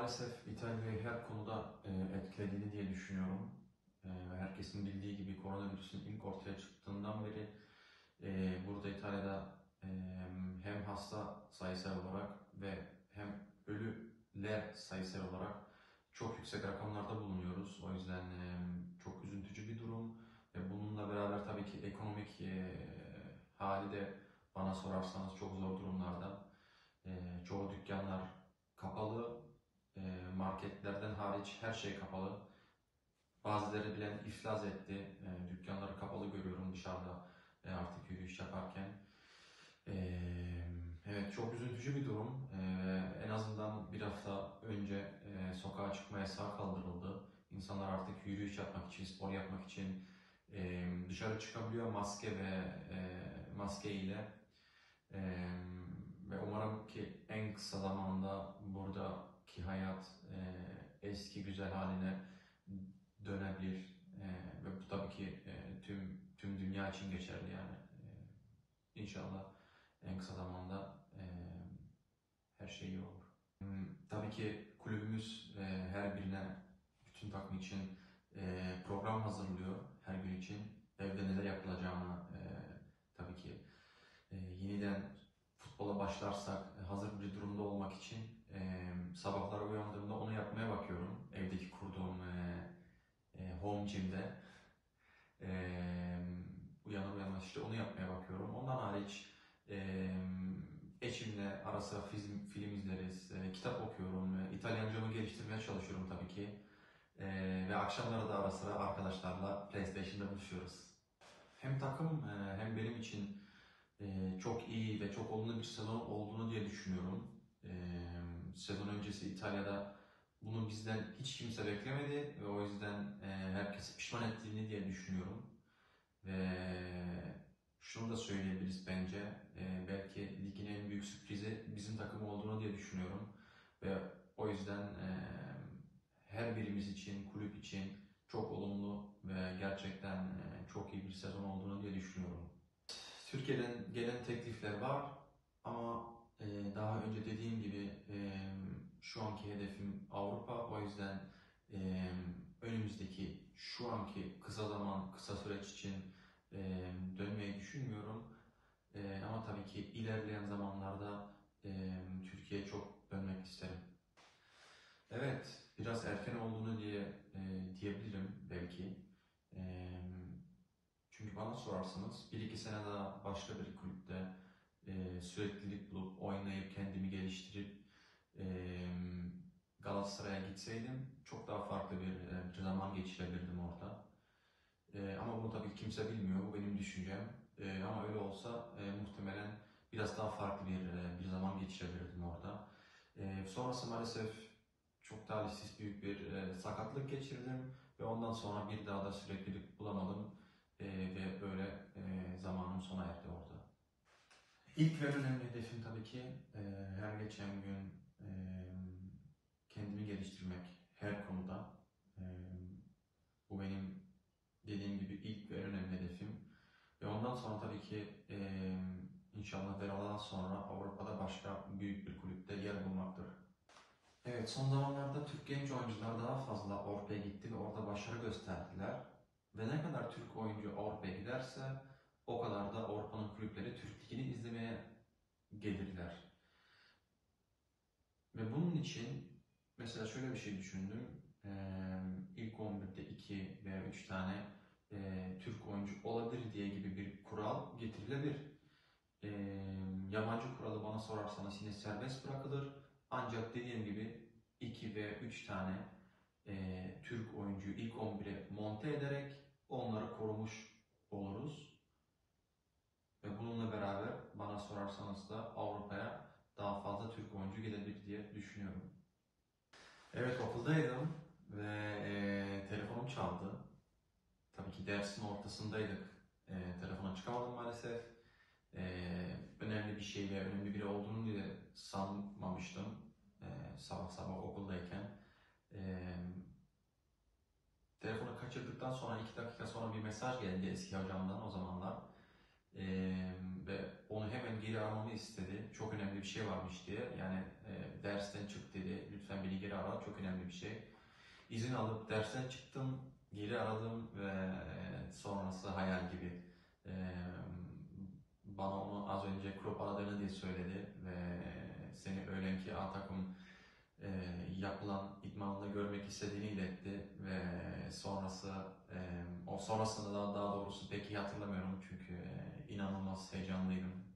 maalesef İtalya'yı her konuda etkilediğini diye düşünüyorum. Ve herkesin bildiği gibi koronavirüsün ilk ortaya çıktığından beri burada İtalya'da hem hasta sayısal olarak ve hem ölüler sayısal olarak çok yüksek rakamlarda bulunuyoruz. O yüzden çok üzüntücü bir durum ve bununla beraber tabii ki ekonomik hali de bana sorarsanız çok zor durumlarda. Çoğu dükkanlar kapalı, marketlerden hariç her şey kapalı. Bazıları bile iflas etti. Dükkanları kapalı görüyorum dışarıda artık yürüyüş yaparken. Evet, çok üzüntücü bir durum. En azından bir hafta önce sokağa çıkma yasağı kaldırıldı. İnsanlar artık yürüyüş yapmak için, spor yapmak için dışarı çıkabiliyor maske ile. Ve umarım ki en kısa zamanda buradaki hayat eski güzel haline dönebilir. Ve bu tabii ki tüm dünya için geçerli yani. İnşallah en kısa zamanda her şey iyi olur. Tabii ki kulübümüz her birine, bütün takım için program hazırlıyor her gün için. Evde neler yapılacağını tabii ki yeniden futbola başlarsak hazır bir durumda olmak için sabahları uyandığımda onu yapmaya bakıyorum. Evdeki kurduğum home gym'de uyanır uyanmaz işte onu yapmaya bakıyorum. Ondan hariç eşimle ara sıra film izleriz, kitap okuyorum, İtalyancamı geliştirmeye çalışıyorum tabii ki. Ve akşamları da ara sıra arkadaşlarla PlayStation'da buluşuyoruz. Hem takım hem benim için çok iyi ve çok olumlu bir sezon olduğunu diye düşünüyorum. Sezon öncesi İtalya'da bunu bizden hiç kimse beklemedi ve o yüzden herkes pişman ettiğini diye düşünüyorum. Ve şunu da söyleyebiliriz bence, belki ligin en büyük sürprizi bizim takım olduğunu diye düşünüyorum. Ve o yüzden her birimiz için, kulüp için çok olumlu ve gerçekten çok iyi bir sezon olduğunu diye düşünüyorum. Türkiye'den gelen teklifler var ama daha önce dediğim gibi şu anki hedefim Avrupa. O yüzden önümüzdeki şu anki kısa süreç için dönmeyi düşünmüyorum. Ama tabii ki ilerleyen zamanlarda Türkiye'ye çok dönmek isterim. Evet, biraz erken olduğunu diyebilirim belki. E, Çünkü bana sorarsanız bir iki sene daha başka bir kulüpte süreklilik bulup oynayıp kendimi geliştirip e, Galatasaray'a gitseydim çok daha farklı bir zaman geçirebilirdim orada. Ama bunu tabii kimse bilmiyor, bu benim düşüncem. Ama öyle olsa muhtemelen biraz daha farklı bir zaman geçirebilirdim orada. Sonrası maalesef çok talihsiz büyük bir sakatlık geçirdim ve ondan sonra bir daha da süreklilik bulamadım. Ve böyle zamanım sona erdi orada. İlk ve önemli hedefim tabii ki her geçen gün kendimi geliştirmek her konuda. E, Bu benim dediğim gibi ilk ve önemli hedefim. Ve ondan sonra tabii ki inşallah Verala'dan sonra Avrupa'da başka büyük bir kulüpte yer bulmaktır. Evet, son zamanlarda Türk genç oyuncular daha fazla Avrupa'ya gitti ve orada başarı gösterdiler. Ve ne kadar Türk oyuncu Avrupa'ya giderse o kadar da Avrupa'nın kulüpleri Türk Ligi'ni izlemeye gelirler. Ve bunun için mesela şöyle bir şey düşündüm. İlk 11'de 2 veya 3 tane Türk oyuncu olabilir diye gibi bir kural getirilebilir. Yabancı kuralı bana sorarsanız yine serbest bırakılır. Ancak dediğim gibi 2 veya 3 tane Türk oyuncuyu ilk 11'e monte ederek onları korumuş oluruz. Ve bununla beraber bana sorarsanız da Avrupa'ya daha fazla Türk oyuncu gidebilir diye düşünüyorum. Evet, okuldaydım ve telefonum çaldı. Tabii ki dersin ortasındaydık. Telefona çıkamadım maalesef. Önemli bir şey ve önemli biri olduğunu diye sanmamıştım sabah sabah okuldayken. Telefonu kaçırdıktan sonra 2 dakika sonra bir mesaj geldi eski hocamdan o zamanlar. Ve onu hemen geri almamı istedi. Çok önemli bir şey varmış diye. Yani dersten çık dedi. Lütfen beni geri ara. Çok önemli bir şey. İzin alıp dersten çıktım. Geri aradım ve sonrası hayal gibi. E, Bana onu az önce kulüp aradığını diye söyledi ve seni öğlenki A takım yapılan idmanında görmek istediğini iletti ve sonrası o sonrasında daha doğrusu pek iyi hatırlamıyorum çünkü inanılmaz heyecanlıydım.